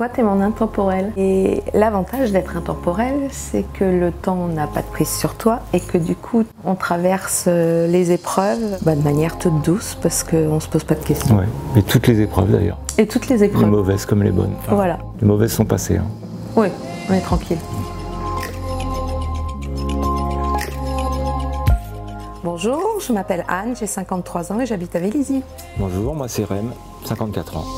toi, tu es mon intemporel. Et l'avantage d'être intemporel, c'est que le temps n'a pas de prise sur toi et que du coup, on traverse les épreuves de manière toute douce parce qu'on ne se pose pas de questions. Ouais, et toutes les épreuves d'ailleurs. Et toutes les épreuves. Les mauvaises comme les bonnes. Enfin, voilà. Les mauvaises sont passées. Hein. Oui, on est tranquille. Bonjour, je m'appelle Anne, j'ai 53 ans et j'habite à Vélizy. Bonjour, moi c'est Rem, 54 ans.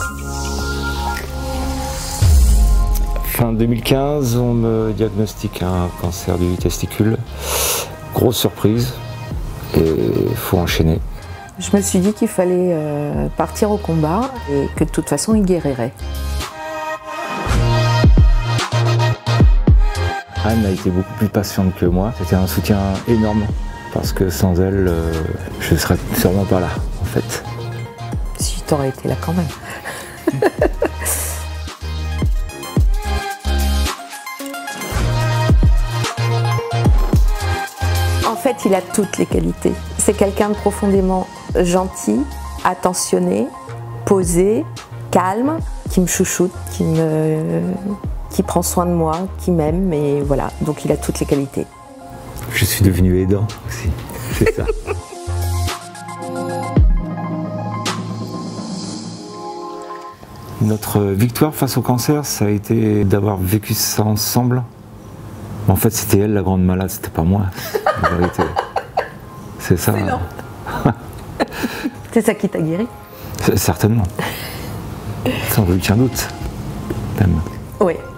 Fin 2015, on me diagnostique un cancer du testicule. Grosse surprise, et il faut enchaîner. Je me suis dit qu'il fallait partir au combat et que de toute façon il guérirait. Anne a été beaucoup plus patiente que moi, c'était un soutien énorme. Parce que sans elle, je ne serais sûrement pas là, en fait. Si, t'aurais été là quand même. En fait, il a toutes les qualités. C'est quelqu'un de profondément gentil, attentionné, posé, calme, qui me chouchoute, qui prend soin de moi, qui m'aime, et voilà. Donc il a toutes les qualités. Je suis devenu aidant aussi, c'est ça. Notre victoire face au cancer, ça a été d'avoir vécu ça ensemble. En fait, c'était elle la grande malade, c'était pas moi, en vérité. C'est ça. C'est non. C'est ça qui t'a guéri? Certainement. Sans aucun doute, même. Oui.